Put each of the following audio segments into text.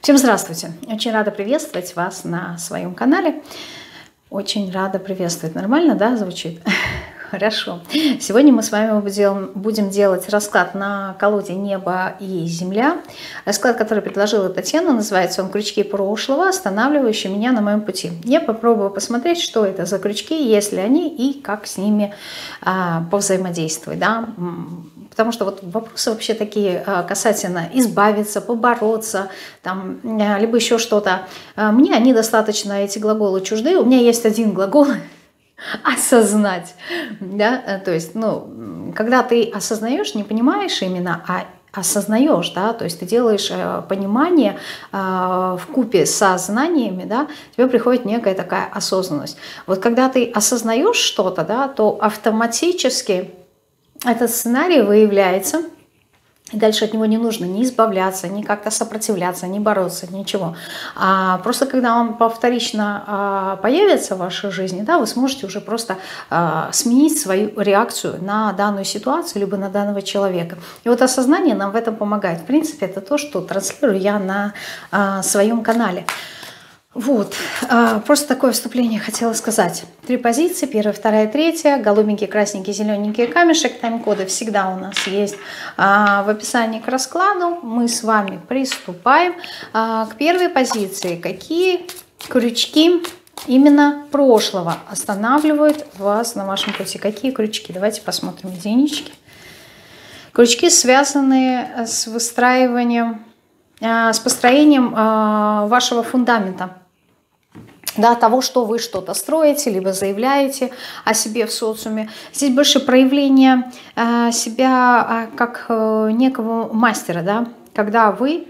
Всем здравствуйте! Очень рада приветствовать вас на своем канале. Очень рада приветствовать. Нормально, да, звучит? Хорошо. Сегодня мы с вами будем делать расклад на колоде «Небо и Земля». Расклад, который предложила Татьяна, называется он «Крючки прошлого, останавливающие меня на моем пути». Я попробую посмотреть, что это за крючки, есть ли они и как с ними повзаимодействовать. Да? Потому что вот вопросы вообще такие касательно избавиться, побороться, там, либо еще что-то. Мне они достаточно, эти глаголы, чужды. У меня есть один глагол – осознать, да, то есть, когда ты осознаешь, не понимаешь именно, а осознаешь, да, то есть ты делаешь понимание вкупе со знаниями, да, тебе приходит некая такая осознанность. Вот когда ты осознаешь что-то, да, то автоматически этот сценарий выявляется. И дальше от него не нужно ни избавляться, ни как-то сопротивляться, ни бороться, ничего. Просто когда он повторично появится в вашей жизни, да, вы сможете уже просто сменить свою реакцию на данную ситуацию, либо на данного человека. И вот осознание нам в этом помогает. В принципе, это то, что транслирую я на своем канале. Вот, просто такое вступление хотела сказать. 3 позиции, 1, 2, 3, голубенький, красненький, зелененький камешек, тайм-коды всегда у нас есть в описании к раскладу. Мы с вами приступаем к первой позиции. Какие крючки именно прошлого останавливают вас на вашем пути? Какие крючки? Давайте посмотрим единички. Крючки, связанные с выстраиванием, с построением вашего фундамента. Да, того, что вы что-то строите, либо заявляете о себе в социуме. Здесь больше проявление себя как некого мастера, да, когда вы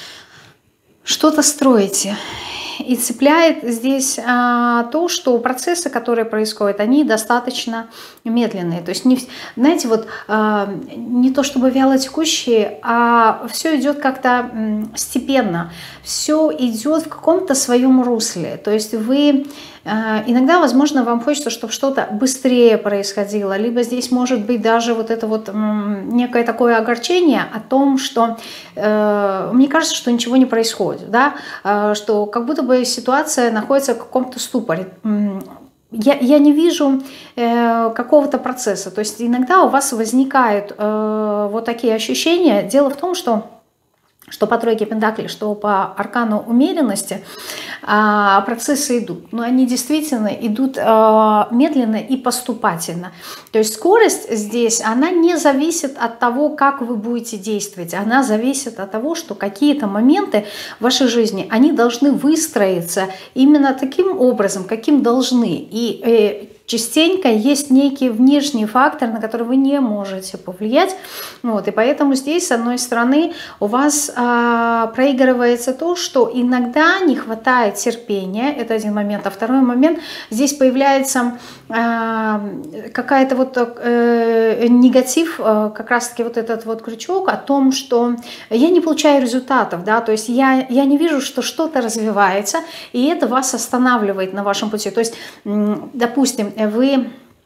что-то строите. И цепляет здесь то, что процессы, которые происходят, они достаточно медленные. То есть, знаете, вот не то чтобы вяло текущие, а все идет как-то степенно. Все идет в каком-то своем русле. То есть вы иногда, возможно, вам хочется, чтобы что-то быстрее происходило. Либо здесь может быть даже вот это вот некое такое огорчение о том, что мне кажется, что ничего не происходит. Да? Что как будто бы ситуация находится в каком-то ступоре. Я не вижу какого-то процесса. То есть иногда у вас возникают вот такие ощущения. Дело в том, что по тройке пентаклей, что по аркану умеренности процессы идут. Но они действительно идут медленно и поступательно. То есть скорость здесь, она не зависит от того, как вы будете действовать. Она зависит от того, что какие-то моменты в вашей жизни, они должны выстроиться именно таким образом, каким должны. И частенько есть некий внешний фактор, на который вы не можете повлиять. Вот, и поэтому здесь, с одной стороны, у вас проигрывается то, что иногда не хватает терпения. Это один момент. А второй момент, здесь появляется какая-то вот негатив, как раз-таки вот этот вот крючок о том, что я не получаю результатов, да, то есть я не вижу, что что-то развивается, и это вас останавливает на вашем пути. То есть, допустим, вы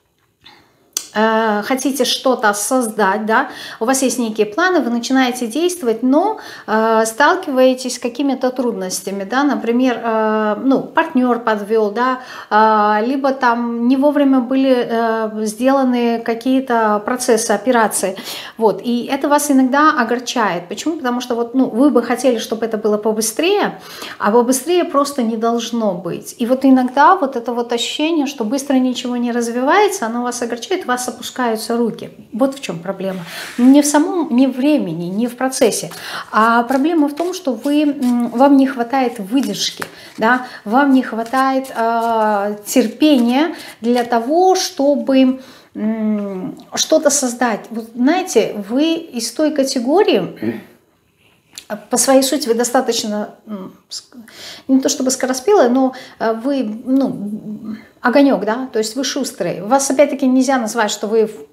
хотите что-то создать, да, у вас есть некие планы, вы начинаете действовать, но сталкиваетесь с какими-то трудностями, да, например, партнер подвел, да, либо там не вовремя были сделаны какие-то процессы, операции, вот, и это вас иногда огорчает. Почему? Потому что вот, вы бы хотели, чтобы это было побыстрее, а побыстрее просто не должно быть. И вот иногда вот это вот ощущение, что быстро ничего не развивается, оно вас огорчает, вас опускаются руки. Вот в чем проблема. Не в самом, не в времени, не в процессе. А проблема в том, что вам не хватает выдержки, да? Вам не хватает терпения для того, чтобы что-то создать. Вот, знаете, вы из той категории, по своей сути вы достаточно, не то чтобы скороспелые, но вы, огонек, да, то есть вы шустрый. Вас опять-таки нельзя назвать, что вы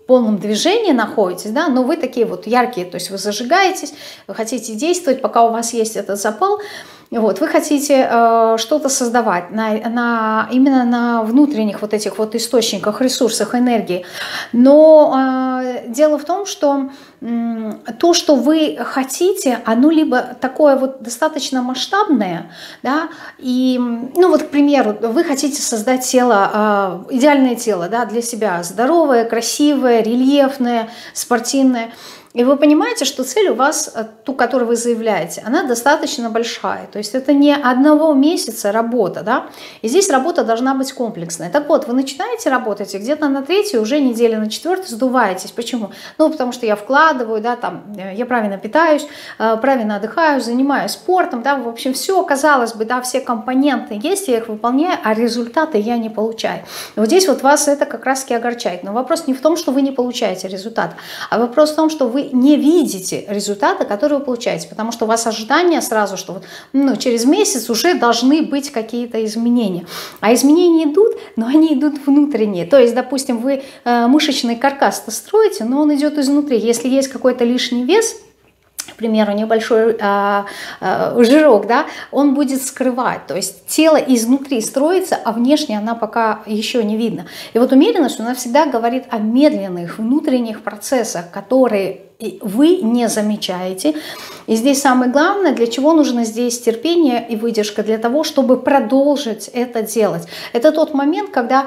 полном движении находитесь, да, но вы такие вот яркие, то есть вы зажигаетесь, вы хотите действовать, пока у вас есть этот запал, вот, вы хотите что-то создавать именно на внутренних вот этих вот источниках, ресурсах, энергии. Но дело в том, что то, что вы хотите, оно либо такое вот достаточно масштабное, да, и, ну вот, к примеру, вы хотите создать тело, идеальное тело, да, для себя, здоровое, красивое, рельефное, спортивное. И вы понимаете, что цель у вас, ту, которую вы заявляете, она достаточно большая. То есть это не одного месяца работа, да? И здесь работа должна быть комплексная. Так вот, вы начинаете работать, и где-то на третьей, уже недели на четвертой сдуваетесь. Почему? Ну, потому что я вкладываю, да, там, я правильно питаюсь, правильно отдыхаю, занимаюсь спортом, да, в общем, все, казалось бы, да, все компоненты есть, я их выполняю, а результаты я не получаю. И вот здесь вот вас это как раз-таки огорчает. Но вопрос не в том, что вы не получаете результат, а вопрос в том, что вы не видите результата, который вы получаете, потому что у вас ожидания сразу, что вот, ну, через месяц уже должны быть какие-то изменения. А изменения идут, но они идут внутренние. То есть, допустим, вы мышечный каркас-то строите, но он идет изнутри. Если есть какой-то лишний вес, к примеру, небольшой жирок, да, он будет скрывать. То есть тело изнутри строится, а внешне она пока еще не видно. И вот умеренность, она всегда говорит о медленных внутренних процессах, которые вы не замечаете. И здесь самое главное, для чего нужно здесь терпение и выдержка, для того, чтобы продолжить это делать. Это тот момент, когда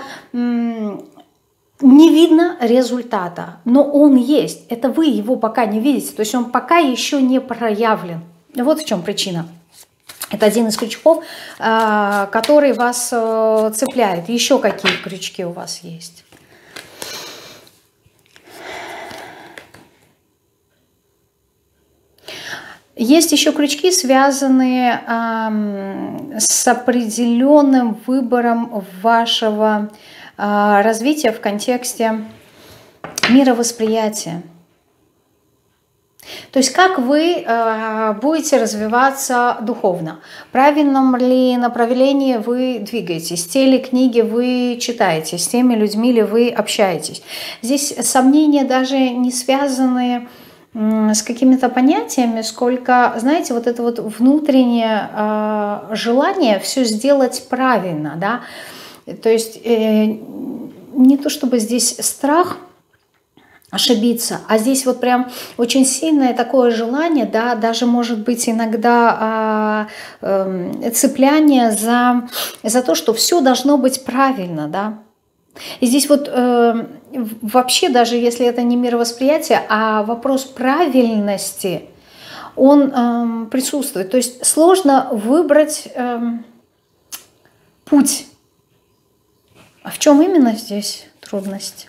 не видно результата, но он есть. Это вы его пока не видите, то есть он пока еще не проявлен. Вот в чем причина. Это один из крючков, который вас цепляет. Еще какие крючки у вас есть? Есть еще крючки, связанные с определенным выбором вашего развития в контексте мировосприятия. То есть как вы будете развиваться духовно, в правильном ли направлении вы двигаетесь, те ли книги вы читаете, с теми людьми ли вы общаетесь. Здесь сомнения даже не связаны с какими-то понятиями, сколько, знаете, вот это вот внутреннее желание все сделать правильно, да. То есть не то чтобы здесь страх ошибиться, а здесь вот прям очень сильное такое желание, да, даже может быть иногда цепляние за то, что все должно быть правильно, да. И здесь вот вообще, даже если это не мировосприятие, а вопрос правильности, он присутствует. То есть сложно выбрать путь. А в чем именно здесь трудность?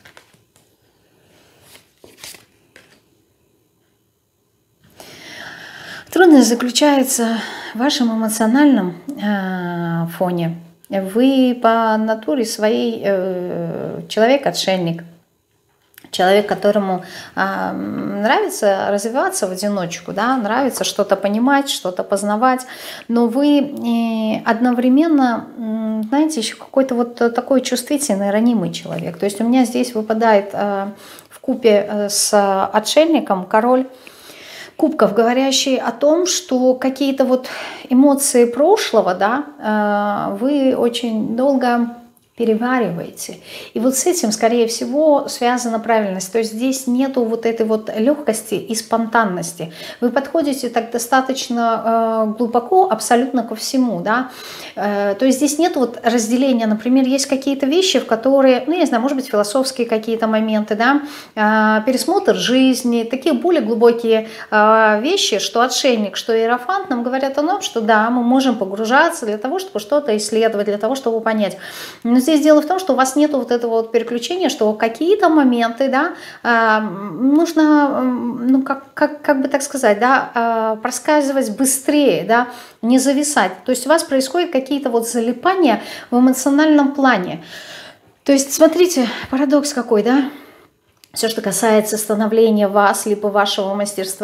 Трудность заключается в вашем эмоциональном фоне. Вы по натуре своей человек-отшельник. Человек, которому нравится развиваться в одиночку, да, нравится что-то понимать, что-то познавать, но вы одновременно, знаете, еще какой-то вот такой чувствительный, ранимый человек. То есть у меня здесь выпадает вкупе с отшельником король кубков, говорящий о том, что какие-то вот эмоции прошлого, да, вы очень долго перевариваете. И вот с этим, скорее всего, связана правильность. То есть здесь нету вот этой вот легкости и спонтанности. Вы подходите так достаточно глубоко абсолютно ко всему, да. То есть здесь нет вот разделения. Например, есть какие-то вещи, в которые, ну, я не знаю, может быть, философские какие-то моменты, да, пересмотр жизни, такие более глубокие вещи, что отшельник, что иерофант нам говорят о том, что да, мы можем погружаться для того, чтобы что-то исследовать, для того, чтобы понять. Но здесь дело в том, что у вас нет вот этого вот переключения, что какие-то моменты, да, нужно, ну, как бы так сказать, да, проскальзывать быстрее, да, не зависать. То есть у вас происходят какие-то вот залипания в эмоциональном плане. То есть смотрите, парадокс какой, да? Все, что касается становления вас, либо вашего мастерства,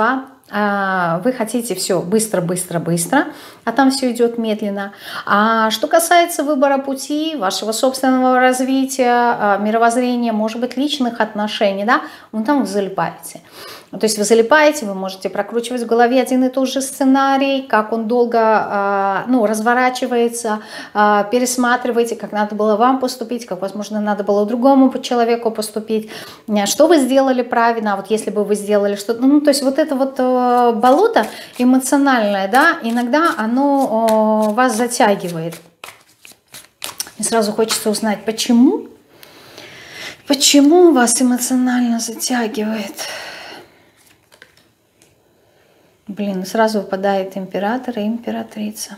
вы хотите все быстро, быстро, быстро, а там все идет медленно. А что касается выбора пути, вашего собственного развития, мировоззрения, может быть, личных отношений, да, вон там вы залипаете. То есть вы залипаете, вы можете прокручивать в голове один и тот же сценарий, как он долго разворачивается, пересматриваете, как надо было вам поступить, как, возможно, надо было другому человеку поступить, что вы сделали правильно, а вот если бы вы сделали что-то, то есть вот это вот болото эмоциональное, да, иногда оно вас затягивает. И сразу хочется узнать, почему вас эмоционально затягивает. Блин, сразу выпадает император и императрица.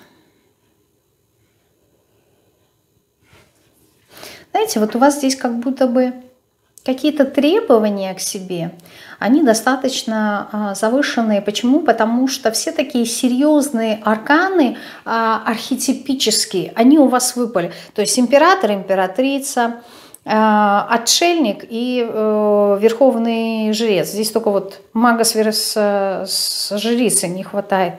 Знаете, вот у вас здесь как будто бы какие-то требования к себе, они достаточно завышенные. Почему? Потому что все такие серьезные арканы архетипические, они у вас выпали. То есть император, императрица, отшельник и верховный жрец. Здесь только вот мага с жрицей не хватает.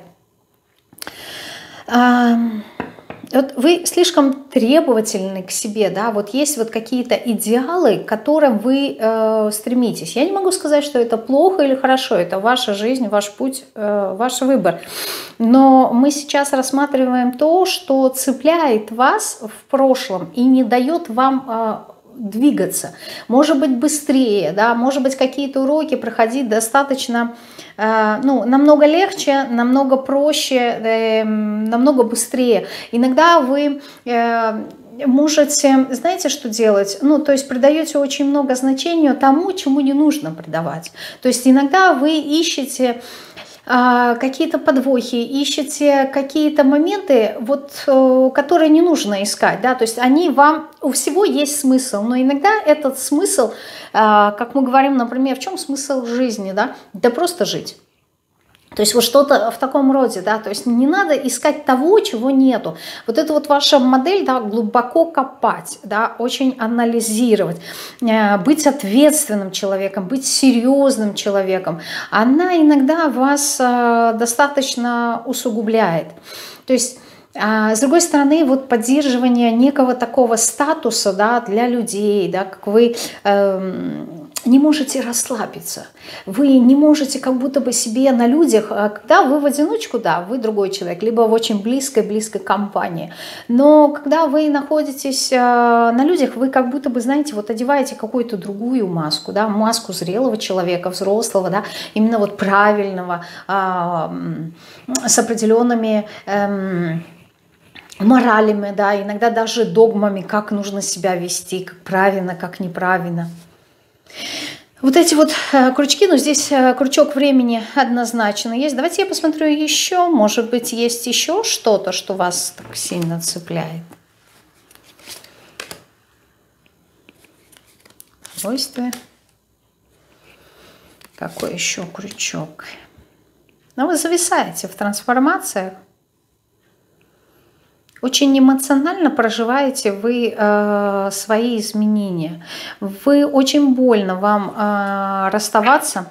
Вот вы слишком требовательны к себе, да, вот есть вот какие-то идеалы, к которым вы стремитесь. Я не могу сказать, что это плохо или хорошо, это ваша жизнь, ваш путь, ваш выбор. Но мы сейчас рассматриваем то, что цепляет вас в прошлом и не дает вам двигаться, может быть быстрее, да, может быть какие-то уроки проходить достаточно, намного легче, намного проще, намного быстрее. Иногда вы можете, знаете, что делать? То есть придаете очень много значения тому, чему не нужно придавать. То есть иногда вы ищете какие-то подвохи, ищете какие-то моменты, вот, которые не нужно искать, да, то есть у всего есть смысл, но иногда этот смысл, как мы говорим, например, в чем смысл жизни, да, да просто жить. То есть вот что-то в таком роде, да, то есть не надо искать того, чего нету. Вот это вот ваша модель, да, глубоко копать, да, очень анализировать, быть ответственным человеком, быть серьезным человеком, она иногда вас достаточно усугубляет. То есть с другой стороны, вот поддерживание некого такого статуса, да, для людей, да, как вы не можете расслабиться, вы не можете как будто бы себе на людях, когда вы в одиночку, да, вы другой человек, либо в очень близкой компании, но когда вы находитесь на людях, вы как будто бы, знаете, вот одеваете какую-то другую маску, да, маску зрелого человека, взрослого, да, именно вот правильного, с определенными моралями, да, иногда даже догмами, как нужно себя вести, как правильно, как неправильно. Вот эти вот крючки, здесь крючок времени однозначно есть. Давайте я посмотрю еще, может быть, есть еще что-то, что вас так сильно цепляет. Спокойствие. Какой еще крючок? Вы зависаете в трансформациях. Очень эмоционально проживаете вы свои изменения. Вы очень больно вам расставаться,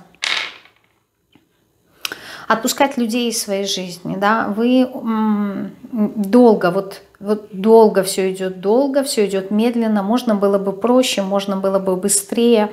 отпускать людей из своей жизни. Да? Вы долго, вот долго все идет медленно. Можно было бы проще, можно было бы быстрее.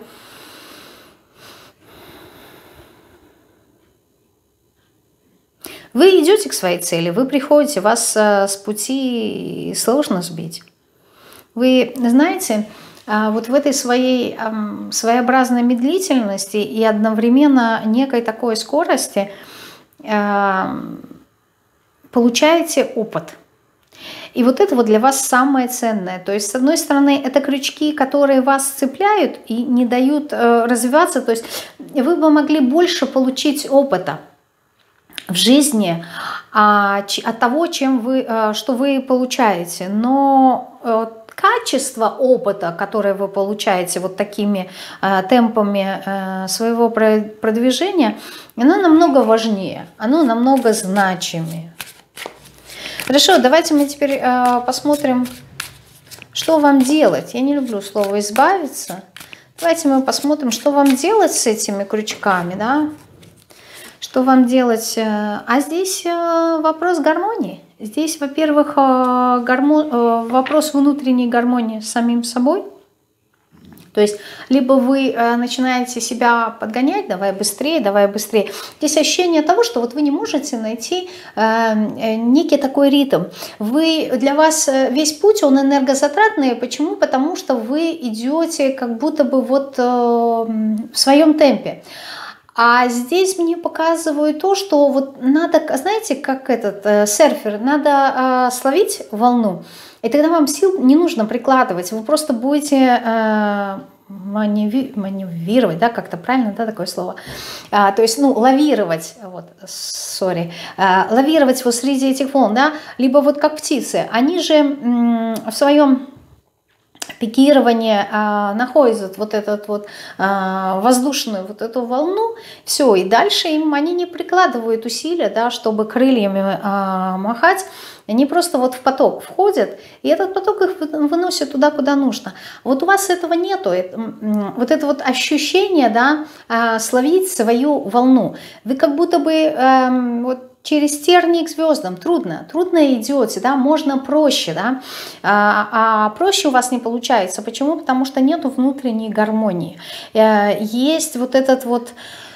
Вы идете к своей цели, вы приходите, вас с пути сложно сбить. Вы знаете, вот в этой своей своеобразной медлительности и одновременно некой такой скорости получаете опыт. И вот это вот для вас самое ценное. То есть, с одной стороны, это крючки, которые вас цепляют и не дают развиваться. То есть вы бы могли больше получить опыта в жизни от того, что вы получаете. Но качество опыта, которое вы получаете вот такими темпами своего продвижения, оно намного важнее, оно намного значимее. Хорошо, давайте мы теперь посмотрим, что вам делать. Я не люблю слово «избавиться». Давайте мы посмотрим, что вам делать с этими крючками, да? Что вам делать? А здесь вопрос гармонии. Здесь, во-первых, вопрос внутренней гармонии с самим собой. То есть, либо вы начинаете себя подгонять, давай быстрее, давай быстрее. Здесь ощущение того, что вот вы не можете найти некий такой ритм. Для вас весь путь, он энергозатратный. Почему? Потому что вы идете как будто бы вот в своем темпе. А здесь мне показывают то, что вот надо, знаете, как этот серфер, надо словить волну. И тогда вам сил не нужно прикладывать, вы просто будете маневрировать, да, как-то правильно, да, такое слово. То есть, ну, лавировать, вот, лавировать вот среди этих волн, да, либо вот как птицы, они же в своем пикирование находят вот этот вот воздушную вот эту волну, все, и дальше им они не прикладывают усилия, да, чтобы крыльями махать, они просто вот в поток входят, и этот поток их выносит туда, куда нужно. Вот у вас этого нету, вот это вот ощущение, да, словить свою волну. Вы как будто бы вот через тернии к звездам трудно идете, да, можно проще, да, а проще у вас не получается. Почему? Потому что нету внутренней гармонии. Есть вот этот вот,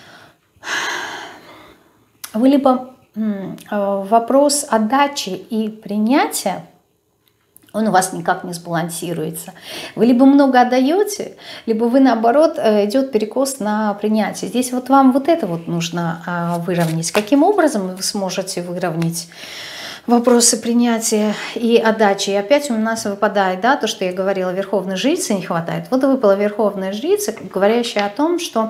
вы либо вопрос отдачи и принятия, он у вас никак не сбалансируется. Вы либо много отдаете, либо вы, наоборот, идет перекос на принятие. Здесь вот вам вот это вот нужно выровнять. Каким образом вы сможете выровнять вопросы принятия и отдачи? И опять у нас выпадает, да, то, что я говорила, верховной жрицы не хватает. Вот выпала верховная жрица, говорящая о том, что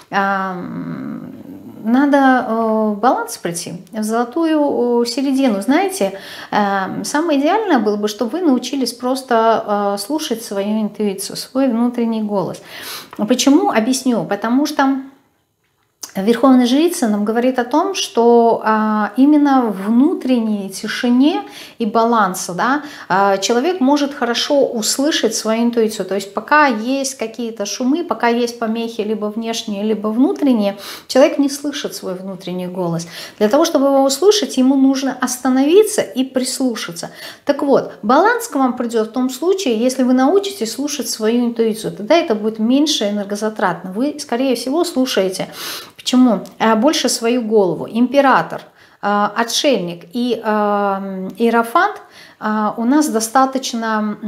надо баланс прийти, в золотую середину. Знаете, самое идеальное было бы, чтобы вы научились просто слушать свою интуицию, свой внутренний голос. Почему? Объясню. Потому что Верховная жрица нам говорит о том, что именно в внутренней тишине и балансе, да, человек может хорошо услышать свою интуицию. То есть пока есть какие-то шумы, пока есть помехи либо внешние, либо внутренние, человек не слышит свой внутренний голос. Для того, чтобы его услышать, ему нужно остановиться и прислушаться. Так вот, баланс к вам придет в том случае, если вы научитесь слушать свою интуицию. Тогда это будет меньше энергозатратно. Вы, скорее всего, слушаете. Почему? Больше свою голову. Император, отшельник и иерофант у нас достаточно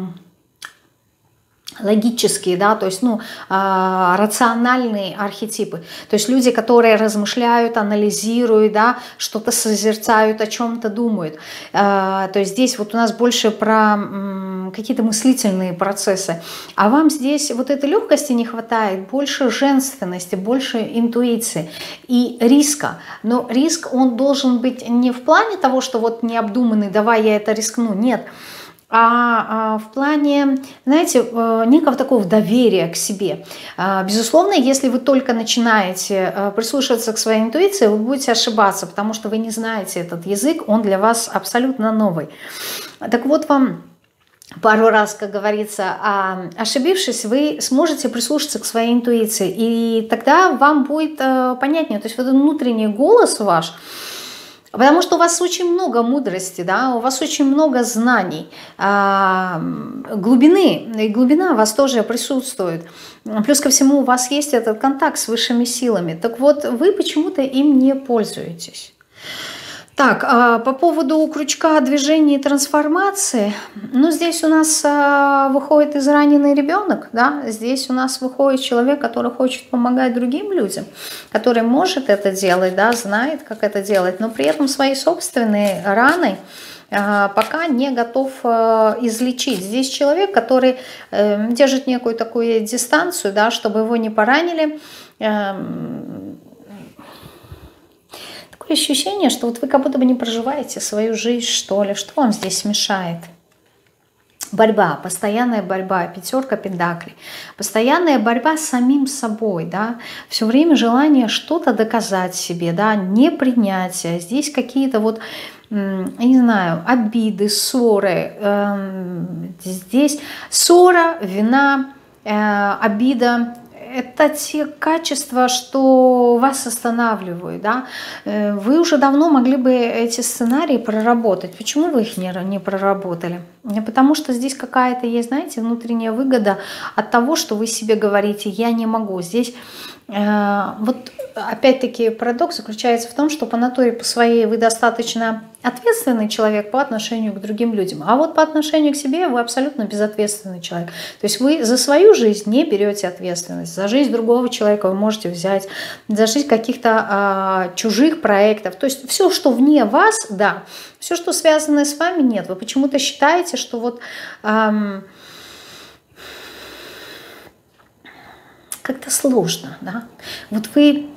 логические, да, то есть, ну, рациональные архетипы. То есть люди, которые размышляют, анализируют, да, что-то созерцают, о чем-то думают. То есть здесь вот у нас больше про какие-то мыслительные процессы. А вам здесь вот этой легкости не хватает, больше женственности, больше интуиции и риска. Но риск, он должен быть не в плане того, что вот необдуманный, давай я это рискну, нет. А в плане, знаете, некого такого доверия к себе. Безусловно, если вы только начинаете прислушиваться к своей интуиции, вы будете ошибаться, потому что вы не знаете этот язык, он для вас абсолютно новый. Так вот, вам пару раз, как говорится, ошибившись, вы сможете прислушаться к своей интуиции, и тогда вам будет понятнее, то есть вот внутренний голос ваш. Потому что у вас очень много мудрости, да, у вас очень много знаний, глубины, и глубина у вас тоже присутствует. Плюс ко всему у вас есть этот контакт с высшими силами. Так вот, вы почему-то им не пользуетесь. Так, по поводу крючка движения и трансформации, ну, здесь у нас выходит израненный ребенок, да, здесь у нас выходит человек, который хочет помогать другим людям, который может это делать, да, знает, как это делать, но при этом свои собственные раны пока не готов излечить. Здесь человек, который держит некую такую дистанцию, да, чтобы его не поранили. Ощущение, что вот вы как будто бы не проживаете свою жизнь, что ли. Что вам здесь мешает? Борьба, постоянная борьба, пятерка пентаклей. Постоянная борьба с самим собой, да. Все время желание что-то доказать себе, да, непринятие. Здесь какие-то вот, я не знаю, обиды, ссоры. Здесь ссора, вина, обида. это те качества, что вас останавливают, да. Вы уже давно могли бы эти сценарии проработать. Почему вы их не проработали? Потому что здесь какая-то есть, знаете, внутренняя выгода от того, что вы себе говорите: я не могу. Здесь вот опять-таки парадокс заключается в том, что по натуре по своей вы достаточно ответственный человек по отношению к другим людям, а вот по отношению к себе вы абсолютно безответственный человек. То есть вы за свою жизнь не берете ответственность, за жизнь другого человека вы можете взять, за жизнь каких-то чужих проектов. То есть все, что вне вас, да, все, что связано с вами, нет. Вы почему-то считаете, что вот как-то сложно, да? Вот вы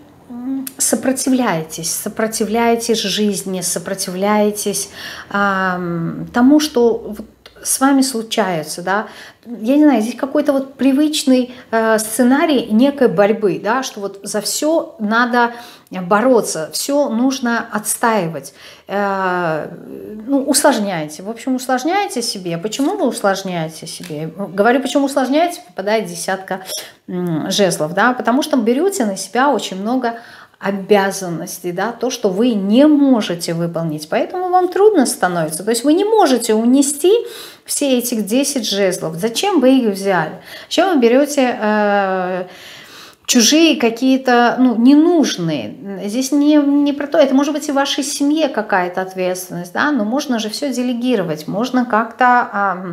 сопротивляетесь жизни, сопротивляетесь тому, что вот с вами случается, да. Я не знаю, здесь какой-то вот привычный сценарий некой борьбы, да, что вот за все надо бороться, все нужно отстаивать. Ну, усложняете. В общем, усложняете себе. Почему вы усложняете себе? Говорю, почему усложняете, попадает десятка жезлов, да, потому что берете на себя очень много обязанностей, да, то, что вы не можете выполнить, поэтому вам трудно становится. То есть вы не можете унести все этих 10 жезлов. Зачем вы их взяли? Зачем вы берете чужие какие-то, ну, ненужные? Здесь не про то, это может быть и в вашей семье какая-то ответственность, да, но можно же все делегировать, можно как-то...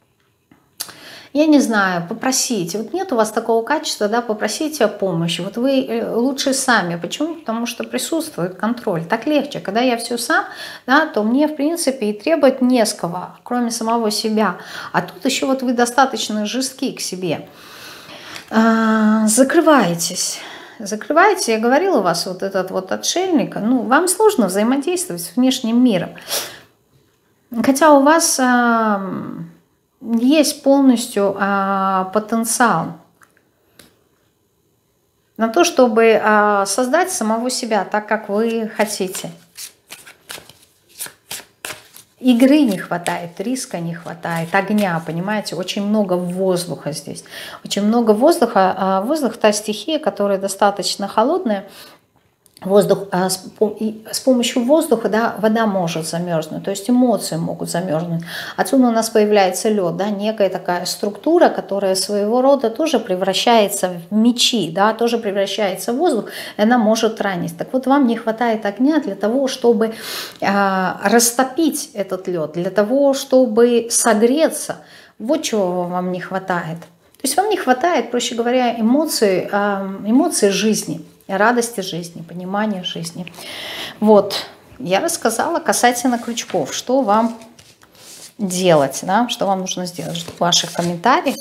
я не знаю, попросите. Вот нет у вас такого качества, да, попросите о помощи. Вот вы лучше сами. Почему? Потому что присутствует контроль. Так легче. Когда я все сам, да, то мне, в принципе, и требовать не с кого, кроме самого себя. А тут еще вот вы достаточно жестки к себе. Закрываетесь. Закрываете, я говорила у вас, вот этот вот отшельник, ну, вам сложно взаимодействовать с внешним миром. Хотя у вас... есть полностью потенциал на то, чтобы создать самого себя так, как вы хотите. Игры не хватает, риска не хватает, огня, понимаете, очень много воздуха здесь. Очень много воздуха. Воздух — та стихия, которая достаточно холодная. Воздух, с помощью воздуха, да, вода может замерзнуть, то есть эмоции могут замерзнуть. Отсюда у нас появляется лед, да, некая такая структура, которая своего рода тоже превращается в мечи, да, тоже превращается в воздух, и она может ранить. Так вот, вам не хватает огня для того, чтобы растопить этот лед, для того, чтобы согреться. Вот чего вам не хватает. То есть вам не хватает, проще говоря, эмоций жизни. Радости жизни, понимания жизни. Вот, я рассказала касательно крючков, что вам делать, да, что вам нужно сделать. Жду ваших комментариев.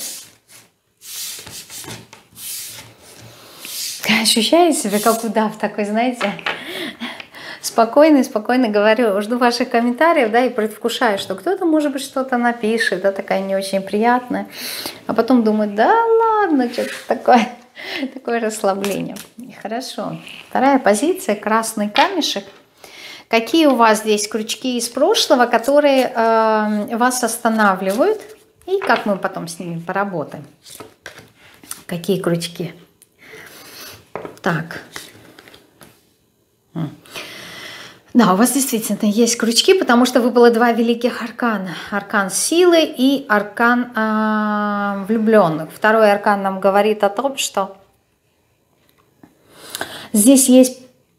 Ощущаю себя как удав такой, знаете, спокойно говорю, жду ваших комментариев, да, и предвкушаю, что кто-то, может быть, что-то напишет, да, такая не очень приятная, а потом думаю, да ладно, что-то такое. Такое расслабление. Хорошо. Вторая позиция. Красный камешек. Какие у вас здесь крючки из прошлого, которые вас останавливают? И как мы потом с ними поработаем? Какие крючки? Так. Да, у вас действительно есть крючки, потому что выпало два великих аркана. Аркан силы и аркан влюбленных. Второй аркан нам говорит о том, что здесь есть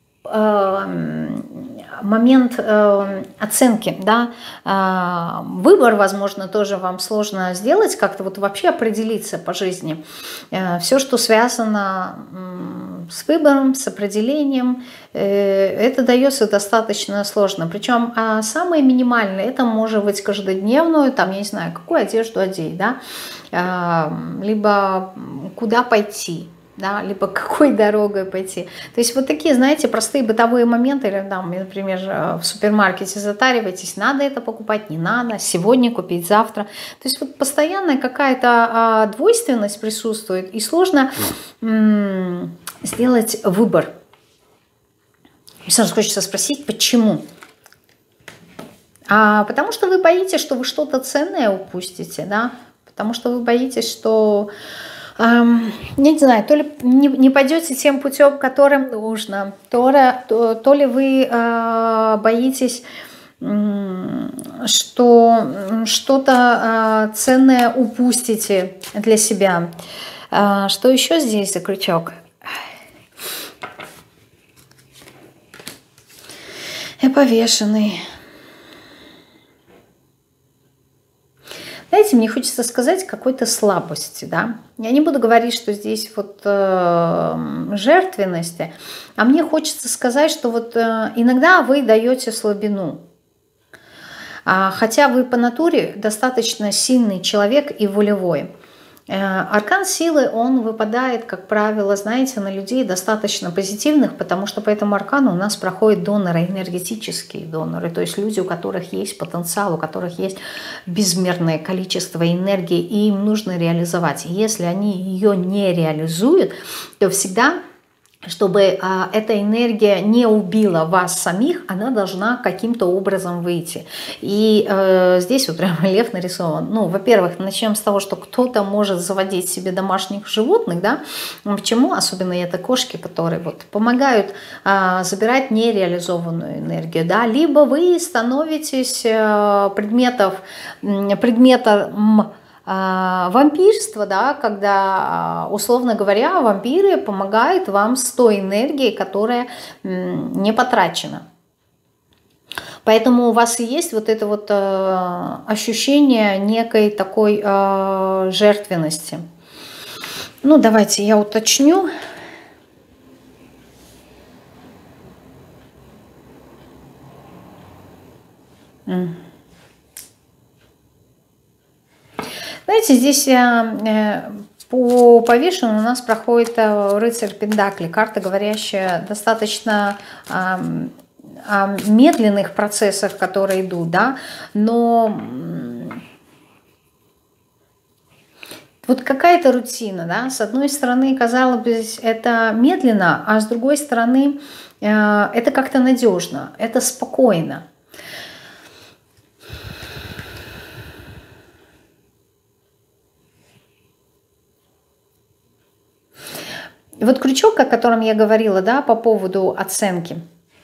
момент оценки, да, выбор, возможно, тоже вам сложно сделать, как-то вот вообще определиться по жизни. Все, что связано с выбором, с определением, это дается достаточно сложно. Причем самое минимальное, это может быть каждодневную, там, я не знаю, какую одежду одеть, да, либо куда пойти, да, либо какой дорогой пойти. То есть вот такие, знаете, простые бытовые моменты, или там, например, в супермаркете затариваетесь, надо это покупать, не надо, сегодня купить, завтра. То есть вот постоянная какая-то двойственность присутствует, и сложно сделать выбор. И сразу хочется спросить, почему? Потому что вы боитесь, что вы что-то ценное упустите, да? Потому что вы боитесь, что не знаю, то ли не пойдете тем путем, которым нужно, то ли вы боитесь, что что-то ценное упустите для себя. Что еще здесь за крючок? И повешенный. Знаете, мне хочется сказать какой-то слабости, да. Я не буду говорить, что здесь вот жертвенности, а мне хочется сказать, что вот иногда вы даете слабину. Хотя вы по натуре достаточно сильный человек и волевой. Аркан силы, он выпадает, как правило, знаете, на людей достаточно позитивных, потому что по этому аркану у нас проходят доноры, энергетические доноры, то есть люди, у которых есть потенциал, у которых есть безмерное количество энергии, и им нужно реализовать. И если они ее не реализуют, то всегда, чтобы эта энергия не убила вас самих, она должна каким-то образом выйти. И здесь вот прямо лев нарисован. Ну, во-первых, начнем с того, что кто-то может заводить себе домашних животных, да? Почему? Особенно это кошки, которые вот помогают забирать нереализованную энергию, да? Либо вы становитесь предметом вампирство, да, когда, условно говоря, вампиры помогают вам с той энергией, которая не потрачена. Поэтому у вас и есть вот это вот ощущение некой такой жертвенности. Ну, давайте я уточню. Знаете, здесь по повешенному у нас проходит рыцарь Пентаклей, карта, говорящая достаточно о медленных процессах, которые идут, да, но вот какая-то рутина, да, с одной стороны, казалось бы, это медленно, а с другой стороны, это как-то надежно, это спокойно. И вот крючок, о котором я говорила, да, по поводу оценки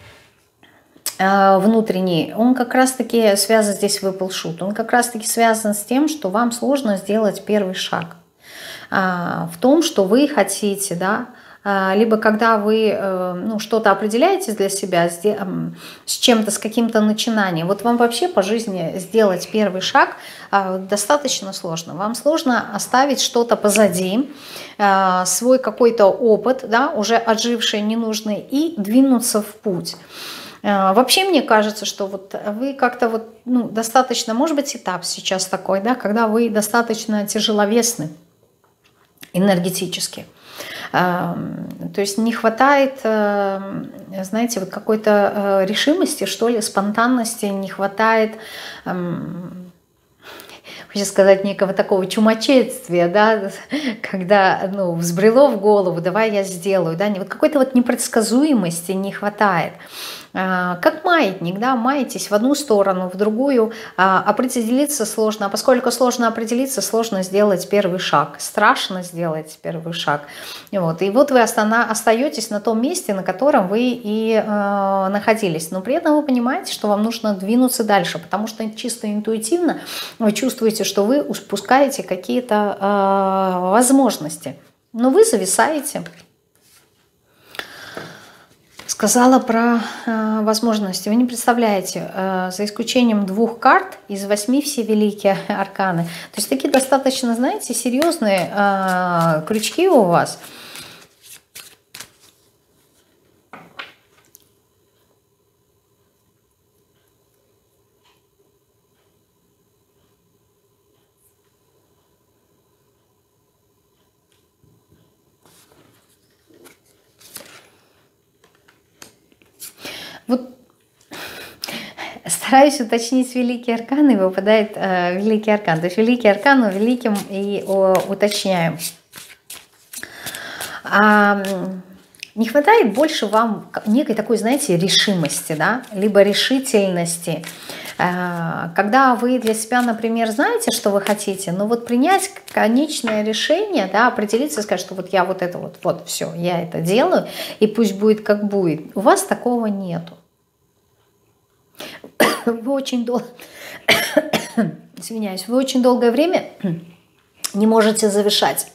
внутренней, он как раз-таки связан, здесь выпал шут, он как раз-таки связан с тем, что вам сложно сделать первый шаг в том, что вы хотите, да, либо когда вы ну, что-то определяете для себя с чем-то, с каким-то начинанием, вот вам вообще по жизни сделать первый шаг достаточно сложно. Вам сложно оставить что-то позади, свой какой-то опыт, да, уже отживший, ненужный, и двинуться в путь. Вообще мне кажется, что вот вы как-то вот, ну, достаточно, может быть, этап сейчас такой, да, когда вы достаточно тяжеловесны энергетически. То есть не хватает, знаете, вот какой-то решимости, что ли, спонтанности, не хватает, хочется сказать, некого такого чумачествия, да, когда, ну, взбрело в голову, давай я сделаю, да, вот какой-то вот непредсказуемости не хватает. Как маятник, да, маетесь в одну сторону, в другую, определиться сложно, а поскольку сложно определиться, сложно сделать первый шаг, страшно сделать первый шаг. И вот вы остаетесь на том месте, на котором вы и находились, но при этом вы понимаете, что вам нужно двинуться дальше, потому что чисто интуитивно вы чувствуете, что вы упускаете какие-то возможности, но вы зависаете. Сказала про возможности. Вы не представляете, за исключением 2 карт из 8 все великие арканы. То есть такие достаточно, знаете, серьезные крючки у вас. Вот стараюсь уточнить великий аркан, и выпадает великий аркан. То есть великий аркан великим и уточняем. Не хватает больше вам некой такой, знаете, решимости, да, либо решительности, Когда вы для себя, например, знаете, что вы хотите, но вот принять конечное решение, да, определиться и сказать, что вот я вот это вот все, я это делаю, и пусть будет как будет, у вас такого нету. Вы очень извиняюсь, вы очень долгое время не можете завершать.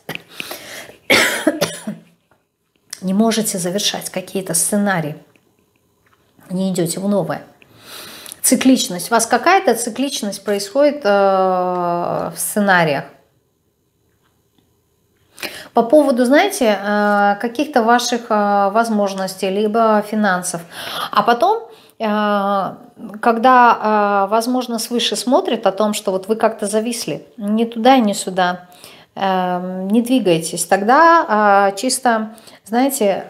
Не можете завершать какие-то сценарии. Не идете в новое. Цикличность. У вас какая-то цикличность происходит в сценариях. По поводу, знаете, каких-то ваших возможностей, либо финансов. А потом, когда, возможно, свыше смотрят о том, что вот вы как-то зависли, ни туда, ни сюда, не двигаетесь, тогда чисто, знаете,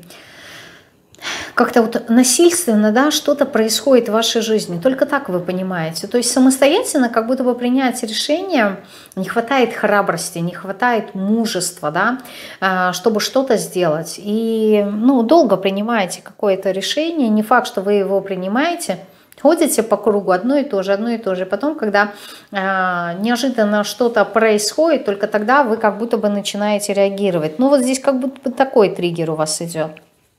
как-то вот насильственно, да, что-то происходит в вашей жизни. Только так вы понимаете. То есть самостоятельно как будто бы принять решение не хватает храбрости, не хватает мужества, да, чтобы что-то сделать. И долго принимаете какое-то решение. Не факт, что вы его принимаете. Ходите по кругу одно и то же, одно и то же. Потом, когда неожиданно что-то происходит, только тогда вы как будто бы начинаете реагировать. Вот здесь как будто бы такой триггер у вас идет.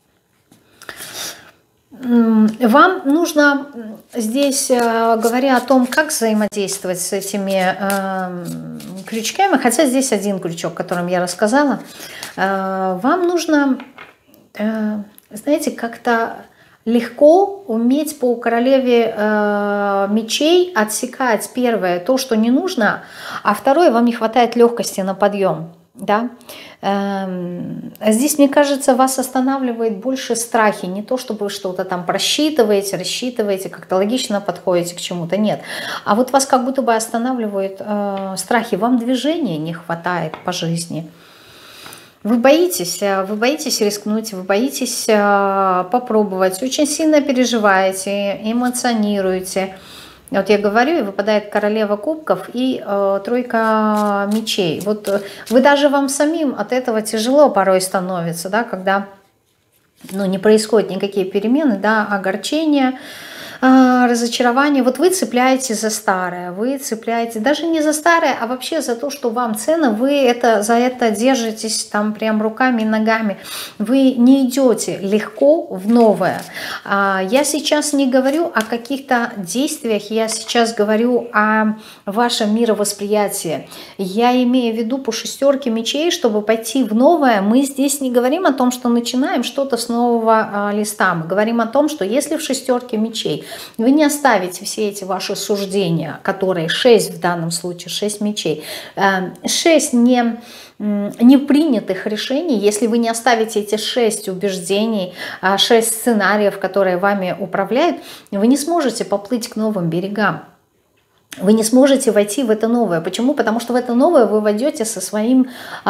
Вам нужно здесь, говоря о том, как взаимодействовать с этими крючками, хотя здесь один крючок, о котором я рассказала, вам нужно, знаете, как-то легко уметь по королеве мечей отсекать, первое, то, что не нужно, а второе, вам не хватает легкости на подъем. Да? Здесь, мне кажется, вас останавливает больше страхи, не то, чтобы вы что-то там просчитываете, рассчитываете, как-то логично подходите к чему-то, нет. А вот вас как будто бы останавливают страхи, вам движения не хватает по жизни. Вы боитесь рискнуть, вы боитесь попробовать, очень сильно переживаете, эмоционируете. Вот я говорю, и выпадает королева кубков и тройка мечей. Вот вы даже вам самим от этого тяжело порой становится, да, когда не происходят никакие перемены, да, огорчения, разочарование. Вот вы цепляете за старое, вы цепляете даже не за старое, а вообще за то, что вам ценно, вы за это держитесь там прям руками и ногами. Вы не идете легко в новое. Я сейчас не говорю о каких-то действиях, я сейчас говорю о вашем мировосприятии. Я имею в виду по шестерке мечей, чтобы пойти в новое, мы здесь не говорим о том, что начинаем что-то с нового листа. Мы говорим о том, что если в шестерке мечей вы не оставите все эти ваши суждения, которые 6 в данном случае, 6 мечей, 6 не принятых решений, если вы не оставите эти 6 убеждений, 6 сценариев, которые вами управляют, вы не сможете поплыть к новым берегам. Вы не сможете войти в это новое. Почему? Потому что в это новое вы войдете со своими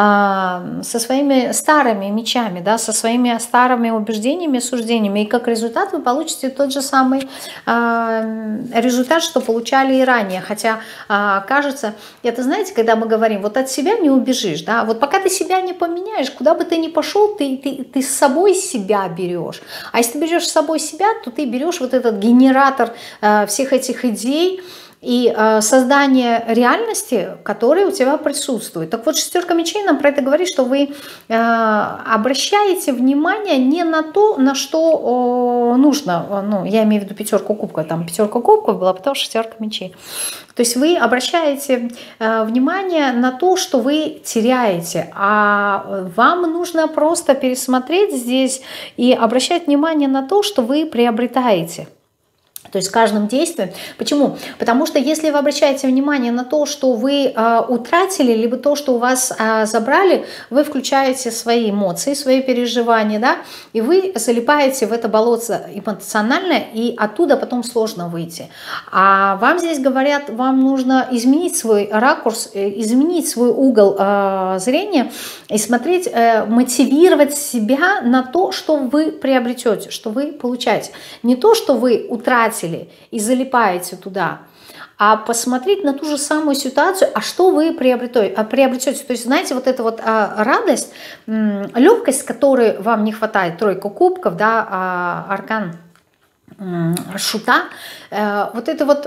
старыми мечами, да, со своими старыми убеждениями, суждениями. И как результат вы получите тот же самый результат, что получали и ранее. Хотя кажется, это знаете, когда мы говорим, вот от себя не убежишь. Да? Вот пока ты себя не поменяешь, куда бы ты ни пошел, ты с собой себя берешь. А если ты берешь с собой себя, то ты берешь вот этот генератор всех этих идей, и создание реальности, которая у тебя присутствует. Так вот, шестерка мечей нам про это говорит, что вы обращаете внимание не на то, на что нужно. Я имею в виду пятерку кубков. Там пятерка кубков была, потом шестерка мечей. То есть вы обращаете внимание на то, что вы теряете. А вам нужно просто пересмотреть здесь и обращать внимание на то, что вы приобретаете. То есть каждым действием. Почему? Потому что если вы обращаете внимание на то, что вы утратили, либо то, что у вас забрали, вы включаете свои эмоции, свои переживания, да, и вы залипаете в это болото эмоциональное, и оттуда потом сложно выйти. А вам здесь говорят, вам нужно изменить свой ракурс, изменить свой угол зрения и смотреть, мотивировать себя на то, что вы приобретете, что вы получаете. Не то, что вы утратили и залипаете туда, а посмотреть на ту же самую ситуацию, а что вы приобретете. То есть, знаете, вот эта вот радость, легкость, которой вам не хватает, тройка кубков, да, аркан шута, вот это вот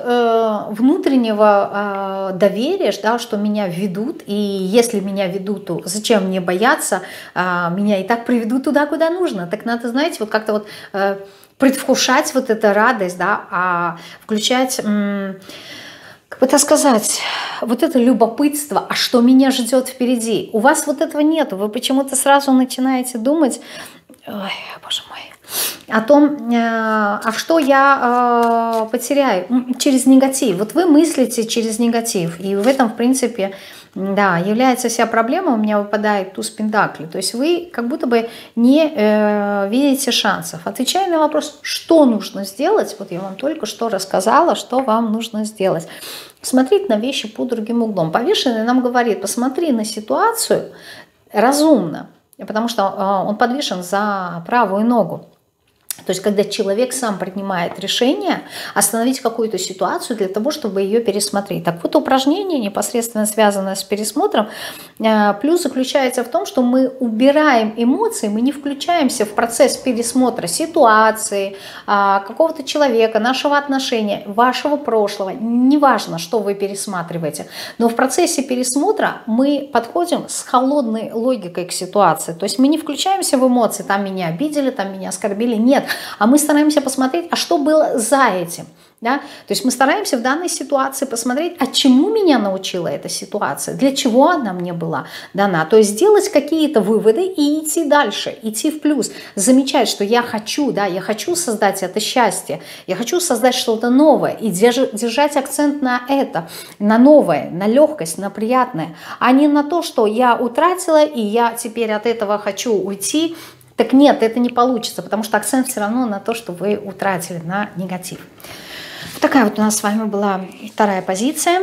внутреннего доверия, да, что меня ведут, и если меня ведут, то зачем мне бояться, меня и так приведут туда, куда нужно. Так надо, знаете, вот как-то вот предвкушать вот эту радость, да, включать, как бы это сказать, вот это любопытство, а что меня ждет впереди. У вас вот этого нету, вы почему-то сразу начинаете думать, ой, боже мой, о том, а что я потеряю через негатив. Вот вы мыслите через негатив, и в этом, в принципе, да, является вся проблема. У меня выпадает туз пентаклей. То есть вы как будто бы не видите шансов. Отвечая на вопрос, что нужно сделать, вот я вам только что рассказала, что вам нужно сделать. Смотреть на вещи под другим углом. Повешенный нам говорит, посмотри на ситуацию разумно, потому что он подвешен за правую ногу. То есть, когда человек сам принимает решение остановить какую-то ситуацию для того, чтобы ее пересмотреть. Так вот, упражнение, непосредственно связанное с пересмотром, плюс заключается в том, что мы убираем эмоции, мы не включаемся в процесс пересмотра ситуации, какого-то человека, нашего отношения, вашего прошлого. Неважно, что вы пересматриваете, но в процессе пересмотра мы подходим с холодной логикой к ситуации. То есть мы не включаемся в эмоции, там меня обидели, там меня оскорбили. Нет. А мы стараемся посмотреть, а что было за этим. Да? То есть мы стараемся в данной ситуации посмотреть, а чему меня научила эта ситуация, для чего она мне была дана. То есть сделать какие-то выводы и идти дальше, идти в плюс. Замечать, что я хочу, да, я хочу создать это счастье, я хочу создать что-то новое и держать акцент на это, на новое, на легкость, на приятное, а не на то, что я утратила и я теперь от этого хочу уйти. Так нет, это не получится, потому что акцент все равно на то, что вы утратили, на негатив. Вот такая вот у нас с вами была вторая позиция.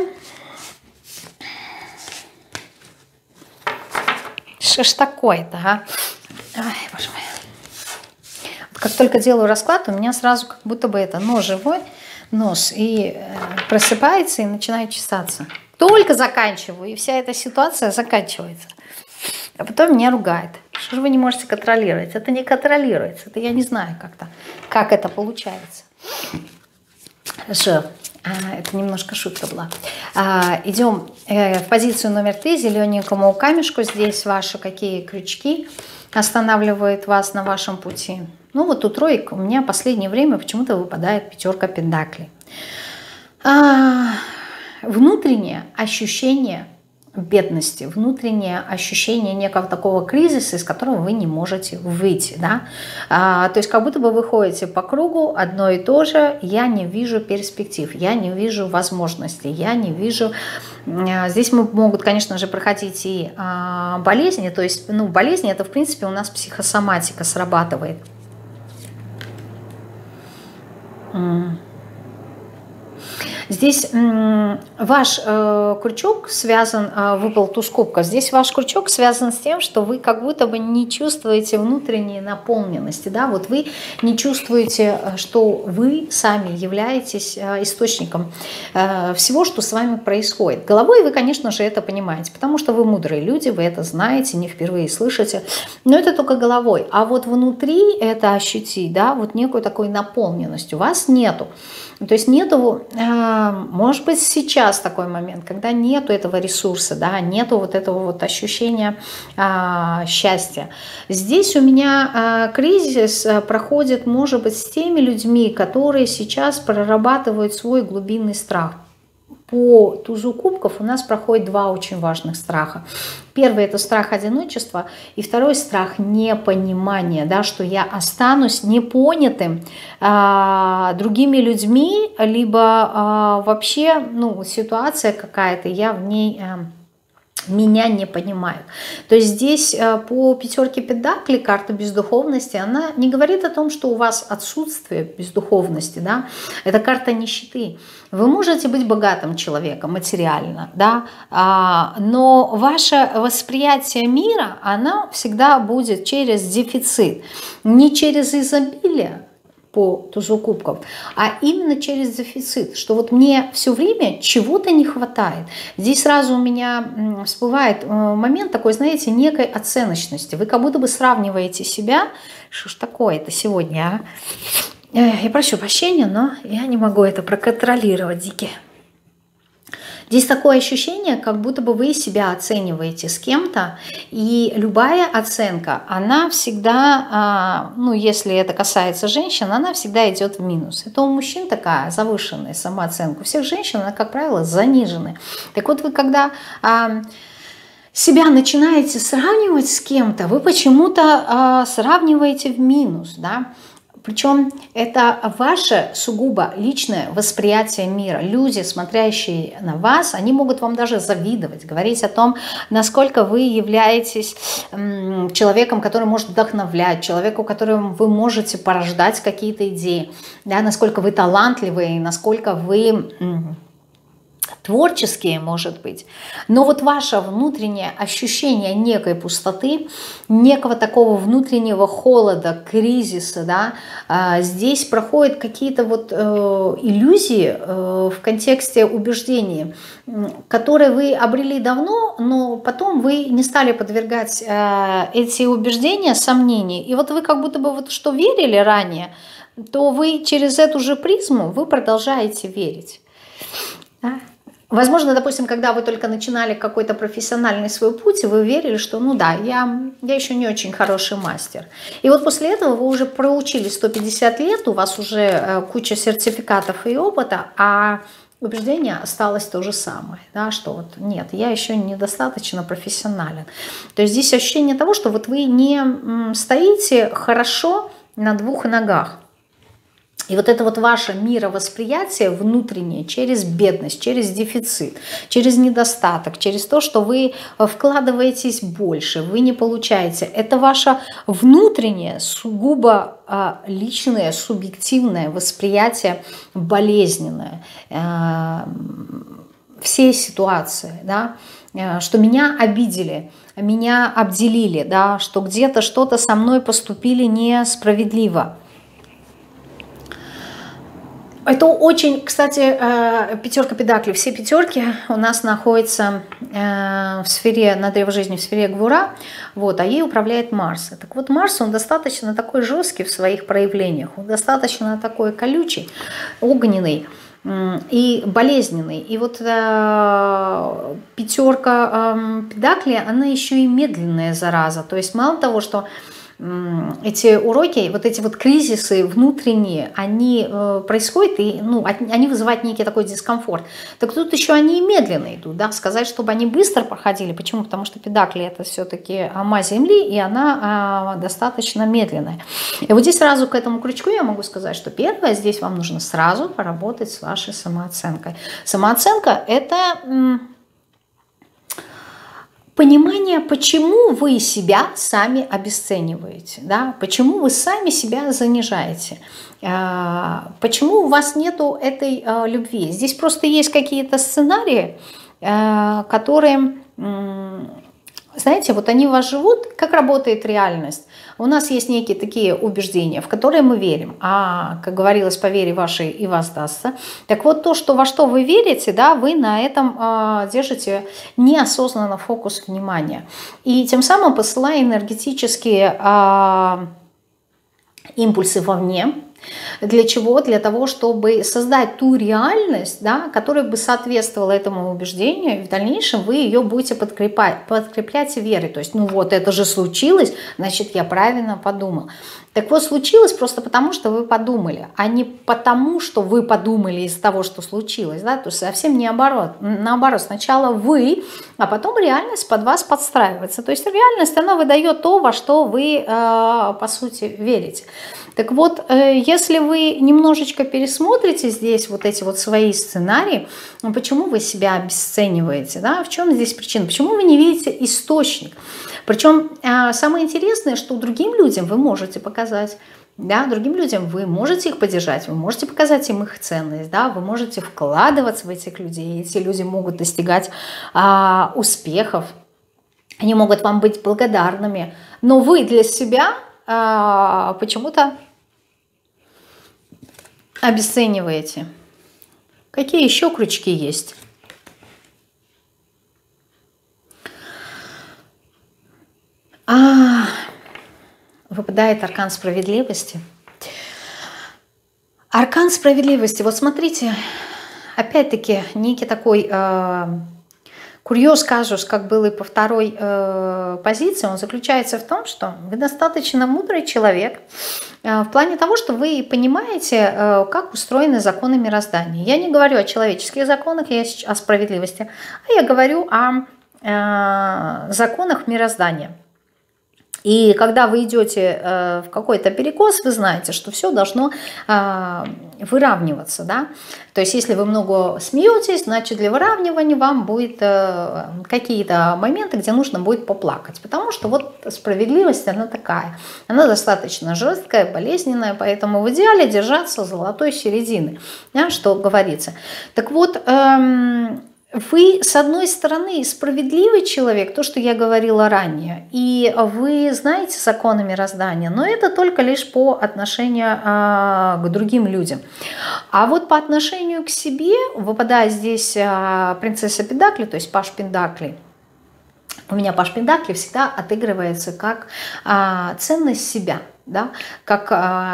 Что ж такое-то, а? Ай, боже мой. Вот как только делаю расклад, у меня сразу как будто бы это нос живой, нос, и просыпается и начинает чесаться. Только заканчиваю, и вся эта ситуация заканчивается. А потом меня ругает. Что же вы не можете контролировать? Это не контролируется. Это я не знаю как-то, как это получается. Хорошо. Это немножко шутка была. Идем в позицию номер 3, зелененькому камешку. Здесь ваши какие крючки останавливают вас на вашем пути. Ну вот у троек у меня в последнее время почему-то выпадает пятерка пентаклей. Внутреннее ощущение бедности, внутреннее ощущение некого такого кризиса, из которого вы не можете выйти. Да? То есть как будто бы вы ходите по кругу, одно и то же, я не вижу перспектив, я не вижу возможностей, я не вижу... Здесь могут, конечно же, проходить и болезни, то есть болезни это в принципе у нас психосоматика срабатывает. Здесь ваш крючок связан, выпал туз кубков, здесь ваш крючок связан с тем, что вы как будто бы не чувствуете внутренней наполненности, да, вот вы не чувствуете, что вы сами являетесь источником всего, что с вами происходит. Головой вы, конечно же, это понимаете, потому что вы мудрые люди, вы это знаете, не впервые слышите, но это только головой, а вот внутри это ощутить, да, вот некую такую наполненность у вас нету. То есть нету, может быть, сейчас такой момент, когда нету этого ресурса, да, нету вот этого вот ощущения счастья. Здесь у меня кризис проходит, может быть, с теми людьми, которые сейчас прорабатывают свой глубинный страх. По тузу кубков у нас проходит два очень важных страха. Первый – это страх одиночества, и второй – страх непонимания, да, что я останусь непонятым другими людьми, либо вообще ситуация какая-то, я в ней... меня не понимают. То есть здесь по пятерке пентаклей карта бездуховности, она не говорит о том, что у вас отсутствие бездуховности, да, это карта нищеты. Вы можете быть богатым человеком материально, да, но ваше восприятие мира, оно всегда будет через дефицит, не через изобилие, по тузу кубков, а именно через дефицит, что вот мне все время чего-то не хватает. Здесь сразу у меня всплывает момент такой, знаете, некой оценочности. Вы как будто бы сравниваете себя, что ж такое-то сегодня, Я прошу прощения, но я не могу это проконтролировать, Дики. Здесь такое ощущение, как будто бы вы себя оцениваете с кем-то, и любая оценка, она всегда, ну, если это касается женщин, она всегда идет в минус. Это у мужчин такая завышенная самооценка, у всех женщин она, как правило, заниженная. Так вот, вы когда себя начинаете сравнивать с кем-то, вы почему-то сравниваете в минус, да? Причем это ваше сугубо личное восприятие мира. Люди, смотрящие на вас, они могут вам даже завидовать, говорить о том, насколько вы являетесь человеком, который может вдохновлять, человеку, которым вы можете порождать какие-то идеи, да, насколько вы талантливые, насколько вы творческие, может быть, но вот ваше внутреннее ощущение некой пустоты, некого такого внутреннего холода, кризиса, да, здесь проходят какие-то вот иллюзии в контексте убеждений, которые вы обрели давно, но потом вы не стали подвергать эти убеждения сомнений, и вот вы как будто бы вот что верили ранее, то вы через эту же призму вы продолжаете верить. Да? Возможно, допустим, когда вы только начинали какой-то профессиональный свой путь, вы верили, что ну да, я еще не очень хороший мастер. И вот после этого вы уже проучили 150 лет, у вас уже куча сертификатов и опыта, а убеждение осталось то же самое, да, что вот нет, я еще недостаточно профессионален. То есть здесь ощущение того, что вот вы не стоите хорошо на двух ногах. И вот это вот ваше мировосприятие внутреннее через бедность, через дефицит, через недостаток, через то, что вы вкладываетесь больше, вы не получаете. Это ваше внутреннее, сугубо личное, субъективное восприятие болезненное всей ситуации, да? Что меня обидели, меня обделили, да? Что где-то что-то со мной поступили несправедливо. Это очень, кстати, пятерка педаклей. Все пятерки у нас находятся в сфере, на древо жизни, в сфере Гвура, вот, а ей управляет Марс. Так вот, Марс, он достаточно такой жесткий в своих проявлениях, он достаточно такой колючий, огненный и болезненный. И вот пятерка педаклей, она еще и медленная зараза. То есть мало того, что эти уроки, вот эти вот кризисы внутренние, они происходят, и ну, они вызывают некий такой дискомфорт. Так тут еще они и медленно идут, да, сказать, чтобы они быстро проходили. Почему? Потому что педакли это все-таки ама Земли, и она достаточно медленная. И вот здесь сразу к этому крючку я могу сказать, что первое, здесь вам нужно сразу поработать с вашей самооценкой. Самооценка – это понимание, почему вы себя сами обесцениваете, да? Почему вы сами себя занижаете, почему у вас нету этой любви. Здесь просто есть какие-то сценарии, которые, знаете, вот они у вас живут, как работает реальность. У нас есть некие такие убеждения, в которые мы верим. А, как говорилось, по вере вашей и воздастся. Так вот, то, что, во что вы верите, да, вы на этом держите неосознанно фокус внимания. И тем самым посылая энергетические импульсы вовне. Для чего? Для того, чтобы создать ту реальность, да, которая бы соответствовала этому убеждению, и в дальнейшем вы ее будете подкреплять верой. То есть, ну вот, это же случилось, значит, я правильно подумал. Так вот, случилось просто потому, что вы подумали, а не потому, что вы подумали из того, что случилось. Да? То есть совсем не наоборот. Сначала вы, а потом реальность под вас подстраивается. То есть реальность, она выдает то, во что вы, по сути, верите. Так вот, если вы немножечко пересмотрите здесь вот эти вот свои сценарии, почему вы себя обесцениваете, да? В чем здесь причина? Почему вы не видите источник? Причем самое интересное, что другим людям вы можете показать, да, другим людям вы можете их поддержать, вы можете показать им их ценность, да, вы можете вкладываться в этих людей, эти люди могут достигать успехов, они могут вам быть благодарными, но вы для себя почему-то обесцениваете. Какие еще крючки есть? Выпадает аркан справедливости. Аркан справедливости. Вот смотрите, опять-таки, некий такой курьез казус, как был и по второй позиции, он заключается в том, что вы достаточно мудрый человек в плане того, что вы понимаете, как устроены законы мироздания. Я не говорю о человеческих законах, о справедливости, а я говорю о законах мироздания. И когда вы идете в какой-то перекос, вы знаете, что все должно выравниваться. Да? То есть если вы много смеетесь, значит для выравнивания вам будет какие-то моменты, где нужно будет поплакать. Потому что вот справедливость, она такая. Она достаточно жесткая, болезненная, поэтому в идеале держаться золотой середины, да, что говорится. Так вот, вы, с одной стороны, справедливый человек, то, что я говорила ранее, и вы знаете законы мироздания, но это только лишь по отношению к другим людям. А вот по отношению к себе, выпадает здесь принцесса Пентаклей, то есть Паж Пентаклей, у меня Паж Пентаклей всегда отыгрывается как ценность себя. Да, как,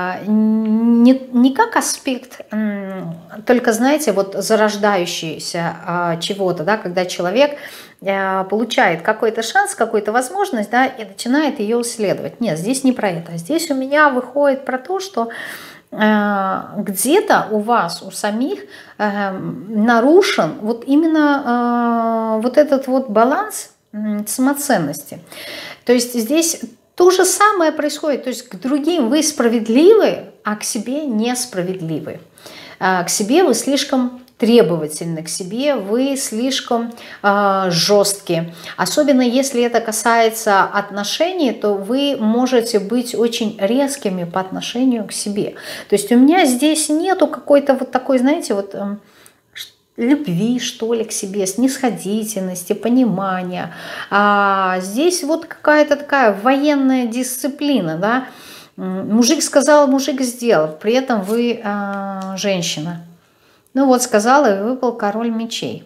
не как аспект, только, знаете, вот зарождающийся чего-то, да, когда человек получает какой-то шанс, какую-то возможность, да, и начинает ее исследовать. Нет, здесь не про это. Здесь у меня выходит про то, что где-то у вас, у самих нарушен вот именно вот этот вот баланс самоценности. То есть здесь то же самое происходит, то есть к другим вы справедливы, а к себе несправедливы. К себе вы слишком требовательны, к себе вы слишком жесткие. Особенно если это касается отношений, то вы можете быть очень резкими по отношению к себе. То есть у меня здесь нету какой-то вот такой, знаете, вот любви, что ли, к себе, снисходительности, понимания. Здесь вот какая-то такая военная дисциплина, да. Мужик сказал, мужик сделал, при этом вы женщина. Ну вот сказала, и выпал король мечей.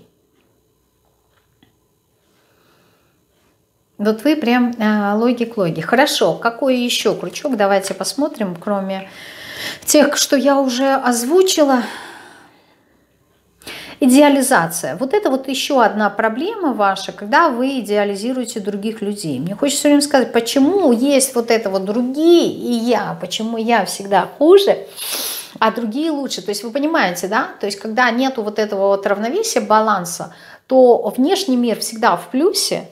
Вот вы прям логик. Хорошо, какой еще крючок? Давайте посмотрим, кроме тех, что я уже озвучила. Идеализация. Вот это вот еще одна проблема ваша, когда вы идеализируете других людей. Мне хочется все время сказать, почему есть вот это вот другие и я, почему я всегда хуже, а другие лучше. То есть вы понимаете, да? То есть когда нету вот этого вот равновесия, баланса, то внешний мир всегда в плюсе,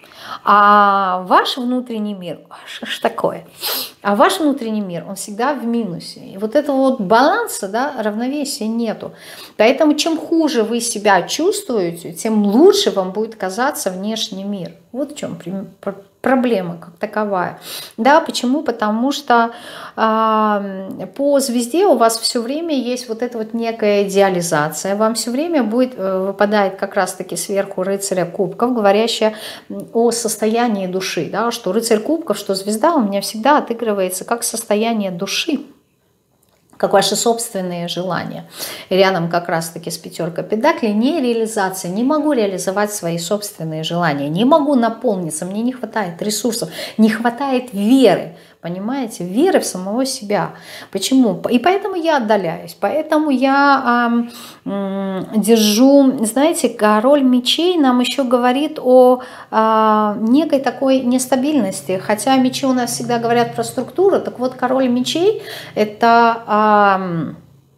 а ваш внутренний мир, что ж такое? А ваш внутренний мир, он всегда в минусе. И вот этого вот баланса, да, равновесия нету. Поэтому чем хуже вы себя чувствуете, тем лучше вам будет казаться внешний мир. Вот в чем проблема как таковая. Да, почему? Потому что по звезде у вас все время есть вот эта вот некая идеализация. Вам все время выпадает как раз-таки сверху рыцаря кубков, говорящая о состоянии души. Да, что рыцарь кубков, что звезда у меня всегда отыгрывается как состояние души, как ваши собственные желания. И рядом как раз-таки с пятеркой пентаклей не реализация. Не могу реализовать свои собственные желания. Не могу наполниться. Мне не хватает ресурсов. Не хватает веры. Понимаете? Веры в самого себя. Почему? И поэтому я отдаляюсь. Поэтому я держу... Знаете, король мечей нам еще говорит о некой такой нестабильности. Хотя мечи у нас всегда говорят про структуру. Так вот, король мечей — это...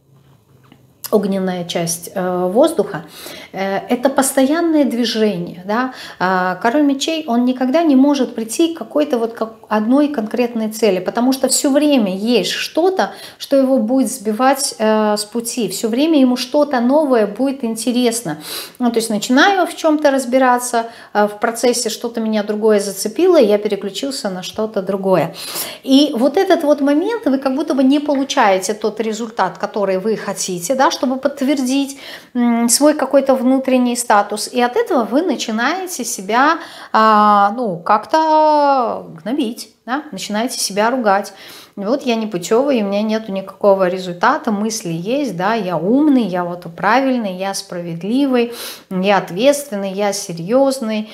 огненная часть воздуха, это постоянное движение. Да? Король мечей, он никогда не может прийти к какой-то вот одной конкретной цели, потому что все время есть что-то, что его будет сбивать с пути, все время ему что-то новое будет интересно. Ну, то есть начинаю в чем-то разбираться, в процессе что-то меня другое зацепило, и я переключился на что-то другое. И вот этот вот момент, вы как будто бы не получаете тот результат, который вы хотите, да, чтобы подтвердить свой какой-то внутренний статус. И от этого вы начинаете себя ну, как-то гнобить. да? Начинаете себя ругать. Вот я непутевый, у меня нету никакого результата, мысли есть, да, я умный, я вот правильный, я справедливый, я ответственный, я серьезный,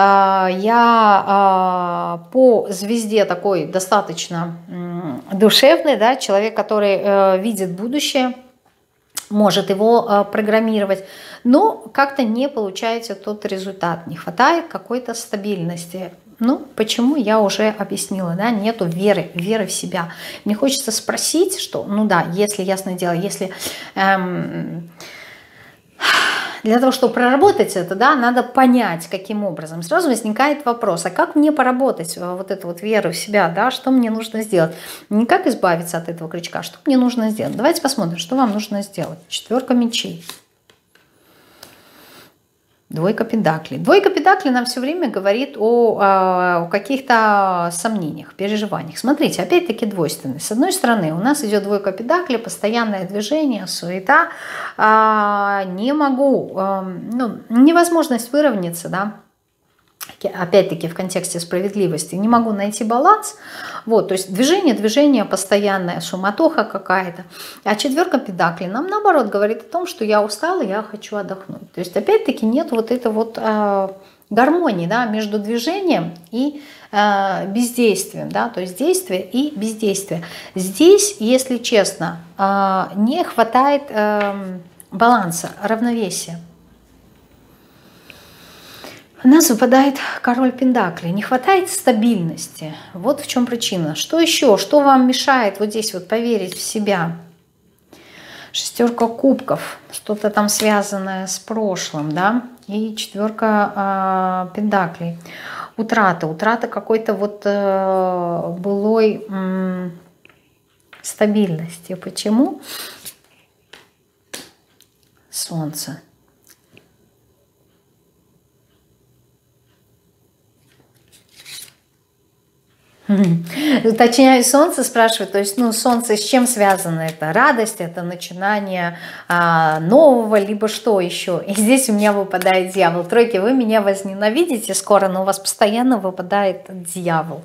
я по звезде такой достаточно душевный, да, человек, который видит будущее, может его программировать, но как-то не получается тот результат, не хватает какой-то стабильности. Ну, почему, я уже объяснила, да, нету веры в себя. Мне хочется спросить, что, ну да, если, ясное дело, если для того, чтобы проработать это, да, надо понять, каким образом. Сразу возникает вопрос, а как мне поработать вот эту вот веру в себя, да, что мне нужно сделать? Не как избавиться от этого крючка, что мне нужно сделать? Давайте посмотрим, что вам нужно сделать. 4 мечей. 2 пентаклей. 2 пентаклей нам все время говорит о каких-то сомнениях, переживаниях. Смотрите, опять-таки двойственность. С одной стороны, у нас идет 2 пентаклей, постоянное движение, суета. Не могу, ну, невозможность выровняться, да, опять-таки в контексте справедливости, не могу найти баланс. Вот, то есть движение постоянное, суматоха какая-то. А 4 пентаклей нам наоборот говорит о том, что я устала, я хочу отдохнуть. То есть опять-таки нет вот этой вот гармонии, да, между движением и бездействием, да, то есть действие и бездействие. Здесь, если честно, не хватает баланса, равновесия. У нас выпадает король пентаклей. Не хватает стабильности. Вот в чем причина. Что еще? Что вам мешает вот здесь вот поверить в себя? 6 кубков. Что-то там связанное с прошлым, да? И 4 пентаклей. Утрата. Утрата какой-то вот былой стабильности. Почему? Солнце. Уточняю, солнце спрашивает, то есть, ну, солнце с чем связано? Это радость, это начинание нового, либо что еще? И здесь у меня выпадает дьявол. Тройки, вы меня возненавидите скоро, но у вас постоянно выпадает дьявол.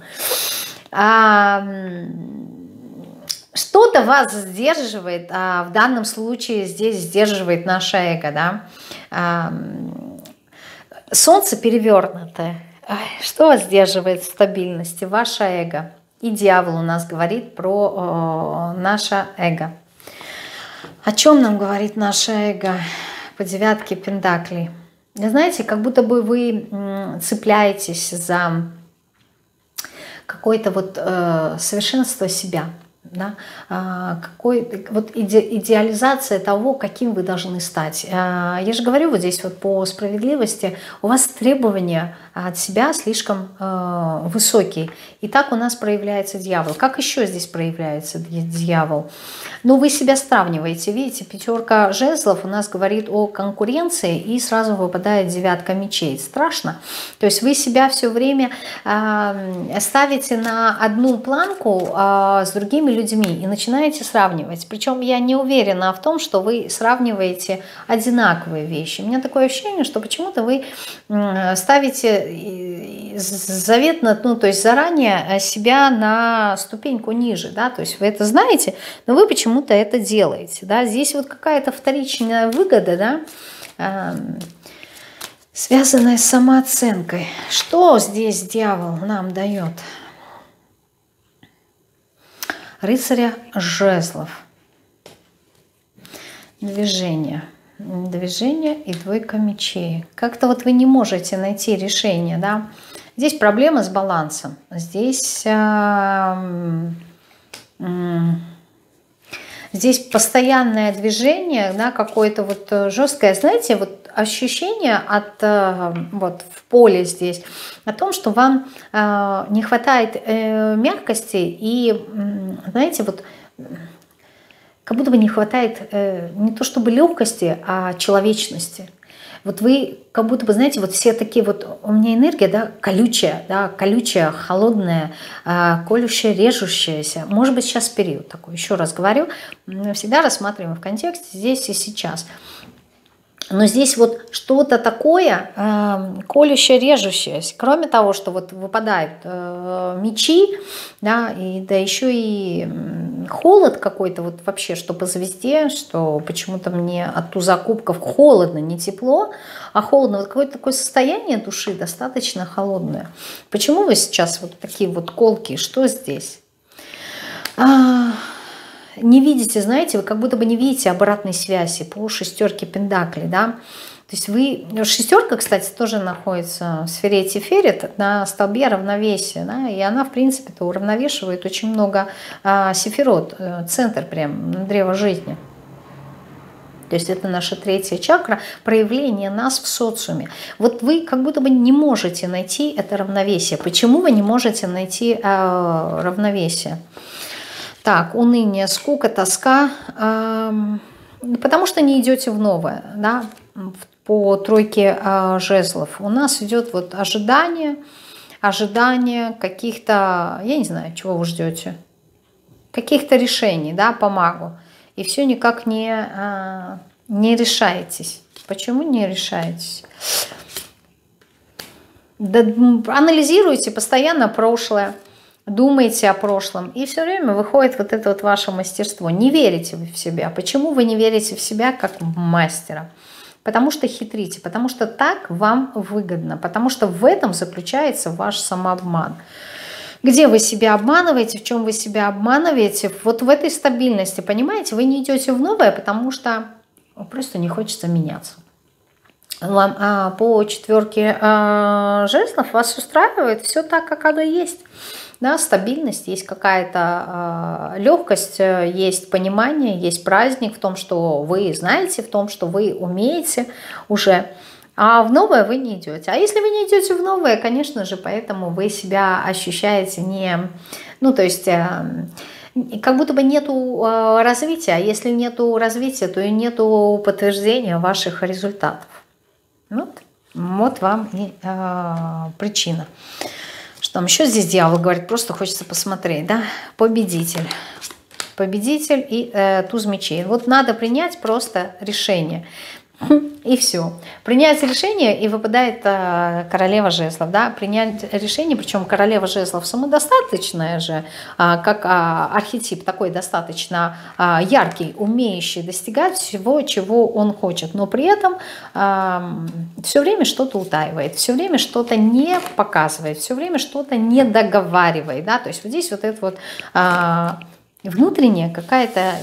Что-то вас сдерживает, в данном случае здесь сдерживает наше эго, да? Солнце перевернутое. Что вас сдерживает в стабильности? Ваше эго. И дьявол у нас говорит про наше эго. О чем нам говорит наше эго по 9 пентаклей? Знаете, как будто бы вы цепляетесь за какое-то вот совершенство себя. Да? Вот идеализация того, каким вы должны стать. Я же говорю вот здесь вот по справедливости, у вас требования от себя слишком высокие. И так у нас проявляется дьявол. Как еще здесь проявляется дьявол? Ну, вы себя сравниваете. Видите, 5 жезлов у нас говорит о конкуренции, и сразу выпадает 9 мечей. Страшно. То есть вы себя все время ставите на одну планку с другими людьми и начинаете сравнивать. Причем я не уверена в том, что вы сравниваете одинаковые вещи. У меня такое ощущение, что почему-то вы ставите заветно, ну, то есть заранее себя на ступеньку ниже, да, то есть вы это знаете, но вы почему-то это делаете, да, здесь вот какая-то вторичная выгода, да, связанная с самооценкой. Что здесь дьявол нам дает? Рыцаря жезлов. Движение и 2 мечей. Как-то вот вы не можете найти решение, да. Здесь проблема с балансом. Здесь постоянное движение, да, какое-то вот жесткое, знаете, вот ощущение от вот в поле здесь о том, что вам не хватает мягкости и, знаете, вот как будто бы не хватает не то чтобы легкости, а человечности. Вот вы как будто бы, знаете, вот все такие вот, у меня энергия, да, колючая, холодная, колющая, режущаяся. Может быть, сейчас период такой, еще раз говорю, мы всегда рассматриваем в контексте здесь и сейчас. Но здесь вот что-то такое колющее, режущее. Кроме того, что вот выпадают мечи, да, и да еще и холод какой-то вот вообще, что по звезде, что почему-то мне от туза кубков холодно, не тепло, а холодно. Вот какое-то такое состояние души достаточно холодное. Почему вы сейчас вот такие вот колки? Что здесь? Не видите, знаете, вы как будто бы не видите обратной связи по шестерке пентаклей, да. То есть вы, шестерка, кстати, тоже находится в сфере Тиферет на столбе равновесия, да, и она, в принципе-то, уравновешивает очень много сефирот, центр прям древа жизни. То есть это наша третья чакра, проявление нас в социуме. Вот вы как будто бы не можете найти это равновесие. Почему вы не можете найти равновесие? Так, уныние, скука, тоска, потому что не идете в новое, да, по тройке жезлов. У нас идет вот ожидание каких-то, я не знаю, чего вы ждете, каких-то решений, да, по магу. И все никак не решаетесь. Почему не решаетесь? Да, анализируйте постоянно прошлое. Думаете о прошлом, и все время выходит вот это вот ваше мастерство. Не верите вы в себя. Почему вы не верите в себя как в мастера? Потому что хитрите, потому что так вам выгодно, потому что в этом заключается ваш самообман. Где вы себя обманываете, в чем вы себя обманываете? Вот в этой стабильности, понимаете? Вы не идете в новое, потому что просто не хочется меняться. Вам по четверке жезлов вас устраивает все так, как оно есть. Да, стабильность, есть какая-то легкость, есть понимание, есть праздник в том, что вы знаете, в том, что вы умеете уже, а в новое вы не идете. А если вы не идете в новое, конечно же, поэтому вы себя ощущаете не... Ну, то есть... как будто бы нету развития, а если нету развития, то и нету подтверждения ваших результатов. Вот вам и причина. Что там еще здесь дьявол говорит? Просто хочется посмотреть, да? Победитель. Победитель и туз мечей. Вот надо принять просто решение. И все. Принять решение, и выпадает королева жезлов. Да? Принять решение, причем королева жезлов самодостаточная же, как архетип такой достаточно яркий, умеющий достигать всего, чего он хочет. Но при этом все время что-то утаивает, все время что-то не показывает, все время что-то не договаривает. Да? То есть вот здесь вот это вот внутренняя какая-то...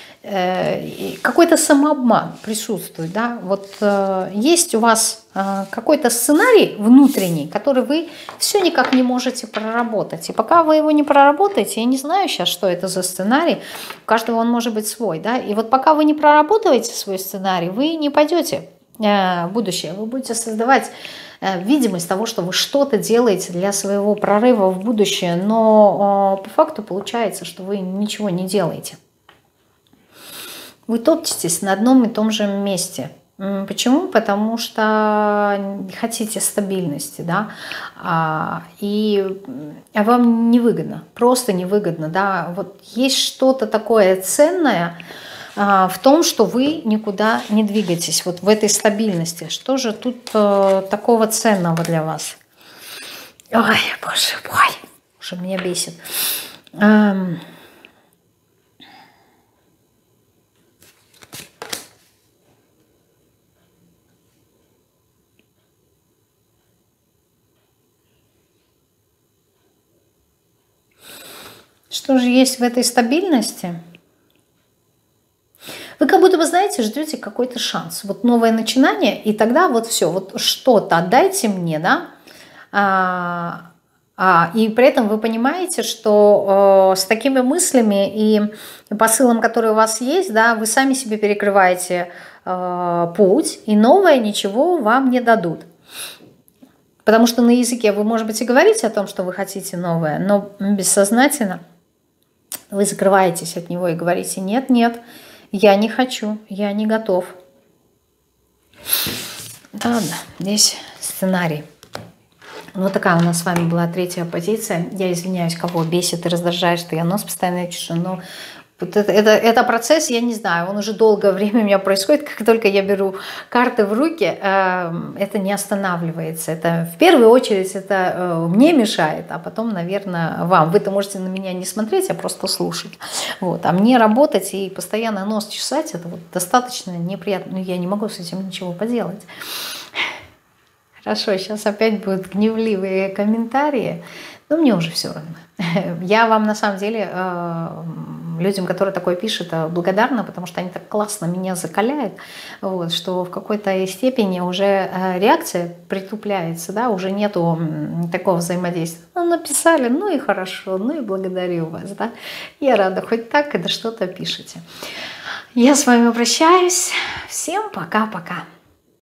какой-то самообман присутствует, да, вот есть у вас какой-то сценарий внутренний, который вы все никак не можете проработать, и пока вы его не проработаете, я не знаю сейчас, что это за сценарий, у каждого он может быть свой, да, и вот пока вы не проработаете свой сценарий, вы не пойдете в будущее, вы будете создавать видимость того, что вы что-то делаете для своего прорыва в будущее, но по факту получается, что вы ничего не делаете. Вы топчетесь на одном и том же месте. Почему? Потому что хотите стабильности, да, и вам невыгодно, просто невыгодно, да. Вот есть что-то такое ценное в том, что вы никуда не двигаетесь, вот в этой стабильности. Что же тут такого ценного для вас? Ой, боже мой, уже меня бесит. Что же есть в этой стабильности? Вы как будто бы, знаете, ждете какой-то шанс. Вот новое начинание, и тогда вот все, вот что-то отдайте мне, да? И при этом вы понимаете, что с такими мыслями и посылом, который у вас есть, да, вы сами себе перекрываете путь, и новое ничего вам не дадут. Потому что на языке вы, может быть, и говорите о том, что вы хотите новое, но бессознательно вы закрываетесь от него и говорите: нет, нет, я не хочу, я не готов. Ладно, здесь сценарий. Вот такая у нас с вами была третья позиция. Я извиняюсь, кого бесит и раздражает, что я нос постоянно чешу, но Вот это процесс, я не знаю, он уже долгое время у меня происходит. Как только я беру карты в руки, это не останавливается. Это в первую очередь это мне мешает, а потом, наверное, вам. Вы-то можете на меня не смотреть, а просто слушать. Вот. А мне работать и постоянно нос чесать, это вот достаточно неприятно. Но я не могу с этим ничего поделать. Хорошо, сейчас опять будут гневливые комментарии, но мне уже все равно. Я вам на самом деле, людям, которые такое пишут, благодарна, потому что они так классно меня закаляют, вот, что в какой-то степени уже реакция притупляется, да, уже нету такого взаимодействия. Ну, написали, ну и хорошо, ну и благодарю вас, да. Я рада, хоть так, когда что-то пишете. Я с вами прощаюсь. Всем пока-пока.